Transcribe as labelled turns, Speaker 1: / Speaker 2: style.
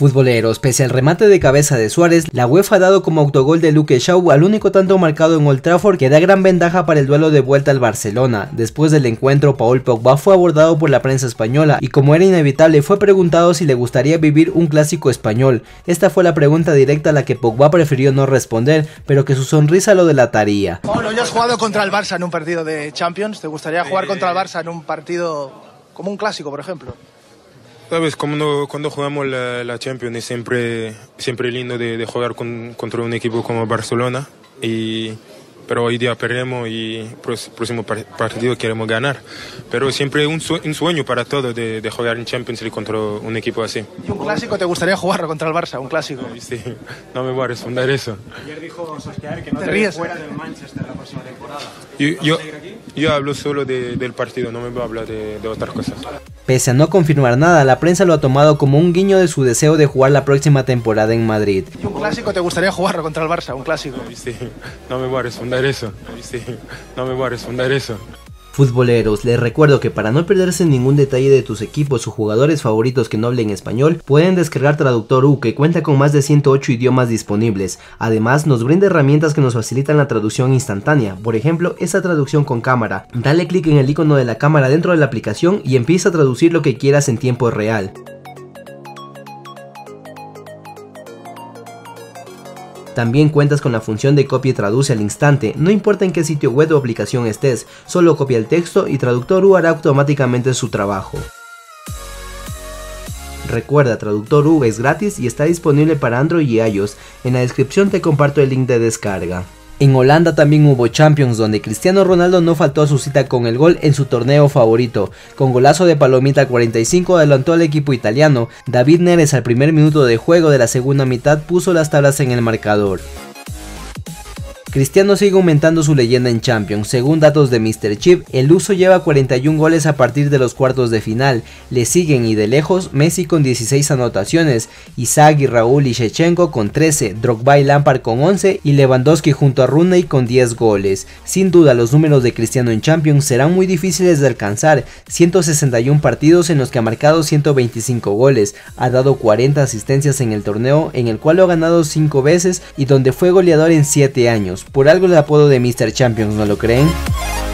Speaker 1: Futboleros, pese al remate de cabeza de Suárez, la UEFA ha dado como autogol de Luke Shaw al único tanto marcado en Old Trafford que da gran ventaja para el duelo de vuelta al Barcelona. Después del encuentro, Paul Pogba fue abordado por la prensa española y, como era inevitable, fue preguntado si le gustaría vivir un clásico español. Esta fue la pregunta directa a la que Pogba prefirió no responder, pero que su sonrisa lo delataría.
Speaker 2: Pablo, ya has jugado contra el Barça en un partido de Champions. ¿Te gustaría jugar contra el Barça en un partido como un clásico, por ejemplo?
Speaker 3: Sabes, cuando jugamos la Champions es siempre lindo de jugar contra un equipo como Barcelona, pero hoy día perdemos y el próximo partido queremos ganar. Pero siempre un sueño para todos de jugar en Champions League contra un equipo así.
Speaker 2: ¿Y un clásico te gustaría jugar contra el Barça? ¿Un clásico?
Speaker 3: Sí, no me voy a responder eso.
Speaker 4: Ayer dijo Solskjaer que no te
Speaker 2: ríes
Speaker 4: fuera del Manchester la próxima temporada.
Speaker 3: Yo hablo solo del partido, no me voy a hablar de otras cosas.
Speaker 1: Pese a no confirmar nada, la prensa lo ha tomado como un guiño de su deseo de jugar la próxima temporada en Madrid.
Speaker 2: ¿Y un clásico te gustaría jugar contra el Barça? ¿Un clásico?
Speaker 3: Sí, no me voy a responder eso. Sí, no me voy a responder eso.
Speaker 1: Futboleros, les recuerdo que para no perderse ningún detalle de tus equipos o jugadores favoritos que no hablen español, pueden descargar Traductor U, que cuenta con más de 108 idiomas disponibles. Además, nos brinda herramientas que nos facilitan la traducción instantánea, por ejemplo, esa traducción con cámara. Dale clic en el icono de la cámara dentro de la aplicación y empieza a traducir lo que quieras en tiempo real. También cuentas con la función de copia y traduce al instante, no importa en qué sitio web o aplicación estés, solo copia el texto y Traductor U hará automáticamente su trabajo. Recuerda, Traductor U es gratis y está disponible para Android y iOS. En la descripción te comparto el link de descarga. En Holanda también hubo Champions, donde Cristiano Ronaldo no faltó a su cita con el gol en su torneo favorito. Con golazo de palomita 45 adelantó al equipo italiano. David Neres al primer minuto de juego de la segunda mitad puso las tablas en el marcador. Cristiano sigue aumentando su leyenda en Champions. Según datos de Mr. Chip, el luso lleva 41 goles a partir de los cuartos de final. Le siguen y de lejos Messi con 16 anotaciones, Inzaghi, Raúl y Shevchenko con 13, Drogba y Lampard con 11 y Lewandowski junto a Rooney con 10 goles. Sin duda los números de Cristiano en Champions serán muy difíciles de alcanzar. 161 partidos en los que ha marcado 125 goles, ha dado 40 asistencias en el torneo, en el cual lo ha ganado 5 veces y donde fue goleador en 7 años. Por algo el apodo de Mr. Champions, ¿no lo creen?